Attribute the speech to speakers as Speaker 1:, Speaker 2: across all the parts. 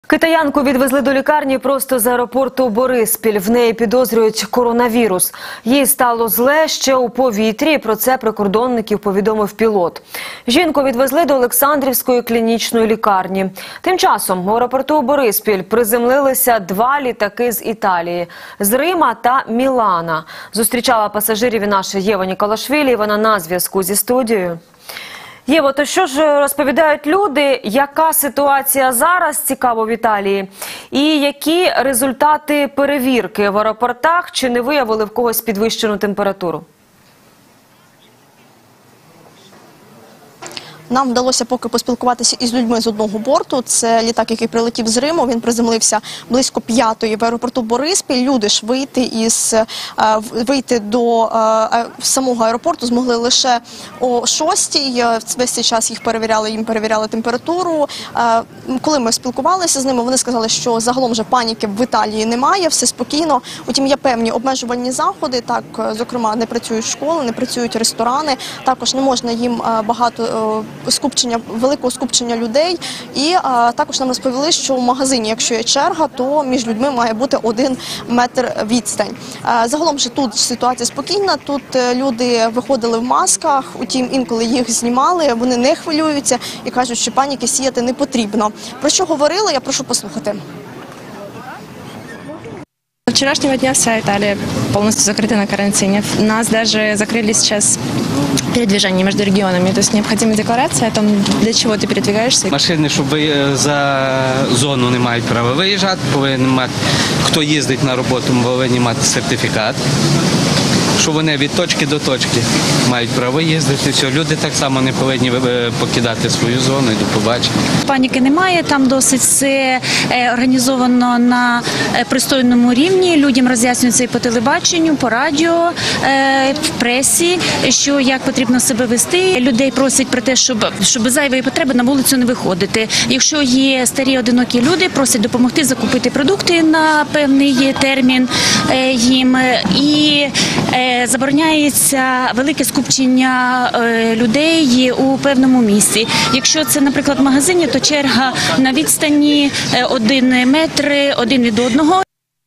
Speaker 1: Китаянку відвезли до лікарні просто з аеропорту Бориспіль. В неї підозрюють коронавірус. Їй стало зле ще у повітрі. Про це прикордонників повідомив пілот. Жінку відвезли до Олександрівської клінічної лікарні. Тим часом у аеропорту Бориспіль приземлилися 2 літаки з Італії – з Рима та Мілана. Зустрічала пасажирів і наша Єва Ніколашвілі. Вона на зв'язку зі студією. Єво, то що ж розповідають люди, яка ситуація зараз, цікаво, в Італії? І які результати перевірки в аеропортах, чи не виявили в когось підвищену температуру?
Speaker 2: Нам вдалося поки поспілкуватися із людьми з одного борту. Це літак, який прилетів з Риму. Він приземлився близько 5-ї в аеропорту Бориспіль. Люди ж вийти до самого аеропорту змогли лише о 6-й. Весь цей час їх перевіряли, їм перевіряли температуру. Коли ми спілкувалися з ними, вони сказали, що загалом вже паніки в Італії немає, все спокійно. Утім, є певні обмежувальні заходи. Так, зокрема, не працюють школи, не працюють ресторани. Також не можна їм великого скупчення людей. І також нам розповіли, що в магазині, якщо є черга, то між людьми має бути 1 метр відстань. Загалом же тут ситуація спокійна, тут люди виходили в масках, утім інколи їх знімали, вони не хвилюються і кажуть, що паніки сіяти не потрібно. Про що говорили, я прошу послухати.
Speaker 3: С вчерашнего дня вся Италия полностью закрыта на карантине. Нас даже закрыли сейчас передвижение между регионами. То есть необходима декларация о том, для чего ты передвигаешься.
Speaker 4: Машини, щоб за зону не мають права виїжджати, повинні мати, хто їздить на роботу, повинні мати сертифікат, що вони від точки до точки мають право їздити. Все. Люди так само не повинні покидати свою зону і до побачення.
Speaker 5: Паніки немає, там досить все організовано на пристойному рівні. Людям роз'яснюється і по телебаченню, по радіо, в пресі, що як потрібно себе вести. Людей просять про те, щоб без зайвої потреби на вулицю не виходити. Якщо є старі одинокі люди, просять допомогти закупити продукти на певний термін їм. І забороняється велике скупчення людей у певному місці. Якщо це, наприклад, в магазині, то черга на відстані 1 метр один від одного.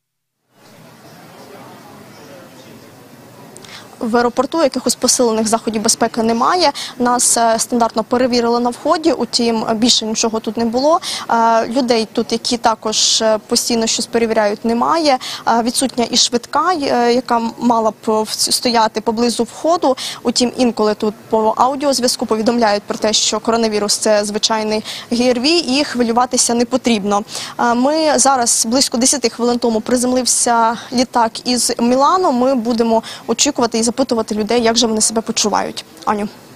Speaker 2: В аеропорту якихось посилених заходів безпеки немає. Нас стандартно перевірили на вході, утім більше нічого тут не було. Людей тут, які також постійно щось перевіряють, немає. Відсутня і швидка, яка мала б стояти поблизу входу. Утім, інколи тут по аудіозв'язку повідомляють про те, що коронавірус – це звичайний ГРВІ і хвилюватися не потрібно. Ми зараз, близько 10 хвилин тому, приземлився літак із Мілану. Ми будемо очікувати і запитувати людей, як же вони себе почувають. Аню.